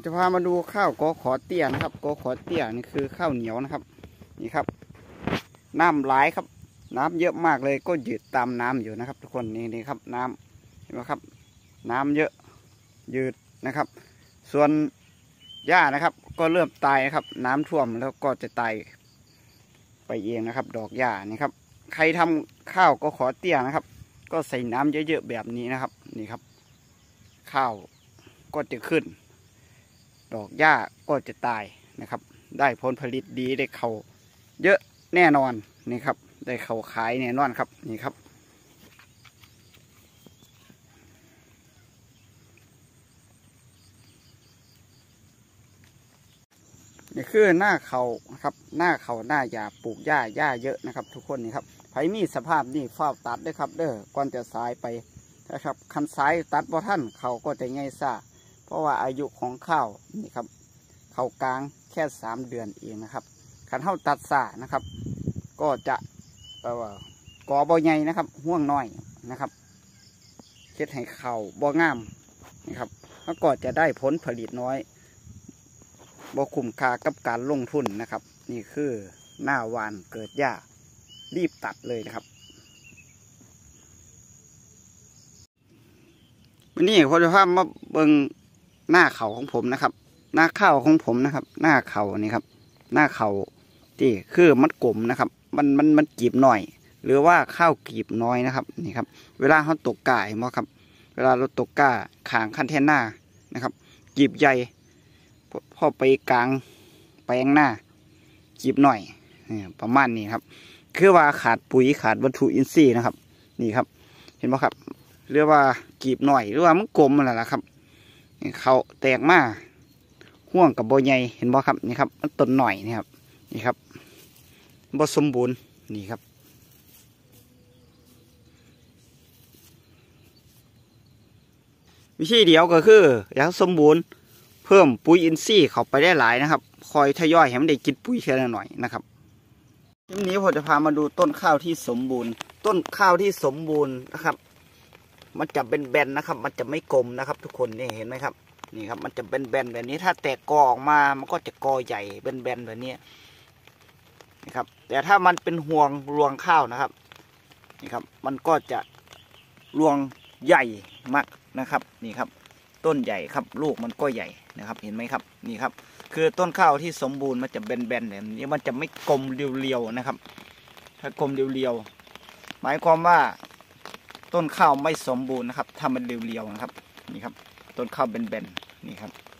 จะพามาดูข้าวกอขอเตี้ยนะครับกอขอเตี้ยนี่คือข้าวเหนียวนะครับนี่ครับน้ำไหลครับน้ำเยอะมากเลยก็ยืดตามน้ำอยู่นะครับทุกคนนี่ครับน้ำเห็นไหมครับน้ำเยอะยืดนะครับส่วนหญ้านะครับก็เริ่มตายนะครับน้ำท่วมแล้วก็จะตายไปเองนะครับดอกหญ้านี่ครับใครทำข้าวก็ขอเตี้ยนะครับก็ใส่น้ำเยอะๆแบบนี้นะครับนี่ครับข้าวก็จะขึ้นดอกหญ้าก็จะตายนะครับได้ผลผลิตดีได้เขาเยอะแน่นอนนี่ครับได้เขาขายแน่นอนครับนี่ครับนี่คือหน้าเขาครับหน้าเขาหน้าหญ้าปลูกหญ้าเยอะนะครับทุกคนนี่ครับไผมีสภาพนี่เฝ้าตัดด้วยครับเด้อก่อนจะสายไปนะครับคันสายตัดบ่ท่านเขาก็จะง่ายซ่าเพราะว่าอายุของข้าวนี่ครับเขากลางแค่3 เดือนเองนะครับคันเท่าตัดซ่านะครับก็จะก่อบ่ใหญ่นะครับห่วงน้อยนะครับเฮ็ดให้เขาบ่งามนะครับแล้วก็จะได้ผลผลิตน้อยบ่คุ้มค่ากับการลงทุนนะครับนี่คือหน้าวานเกิดหญ้ารีบตัดเลยนะครับวันนี้ผมจะพามาเบิ่งหน้าเขาของผมนะครับหน้าข้าวของผมนะครับหน้าเขานี่ครับหน้าเขาที่คือมันกลมนะครับมันกีบหน่อยหรือว่าข้าวกีบน้อยนะครับนี่ครับเวลาเขาตกก่ายมั้งครับเวลาเราตกก่าขางคันเทนหน้านะครับกีบใหญ่พอไปกลางแปลงหน้ากีบหน่อยประมาณนี้ครับคือว่าขาดปุ๋ยขาดวัตถุอินทรีย์นะครับนี่ครับเห็นไหมครับเรียกว่ากีบหน่อยหรือว่ามันกลมอะไรล่ะครับเขาแตกมาห่วงกับโบใหญ่เห็นบ่ครับนี่ครับมันต้นหน่อยนี่ครับนี่ครับบ่สมบูรณ์นี่ครับวิธีเดียวก็คืออยากสมบูรณ์เพิ่มปุ๋ยอินทรีย์เข้าไปได้หลายนะครับคอยทยอยให้มันได้กินปุ๋ยแค่หน่อยนะครับทีนี้ผมจะพามาดูต้นข้าวที่สมบูรณ์ต้นข้าวที่สมบูรณ์นะครับมันจะเป็นแบนนะครับมันจะไม่กลมนะครับทุกคนนี่เห็นไหมครับนี่ครับมันจะเป็นแบนแบบนี้ถ้าแตกกอออกมามันก็จะกอใหญ่เป็นแบนแบบนี้นะครับแต่ถ้ามันเป็นห่วงรวงข้าวนะครับนี่ครับมันก็จะรวงใหญ่มากนะครับนี่ครับต้นใหญ่ครับลูกมันก็ใหญ่นะครับเห็นไหมครับนี่ครับคือต้นข้าวที่สมบูรณ์มันจะแบนแบบนี้มันจะไม่กลมเรียวๆนะครับถ้ากลมเรียวๆหมายความว่าต้นข้าวไม่สมบูรณ์นะครับถ้ามันเรียวๆนะครับนี่ครับต้นข้าวแบนๆนี่ครับ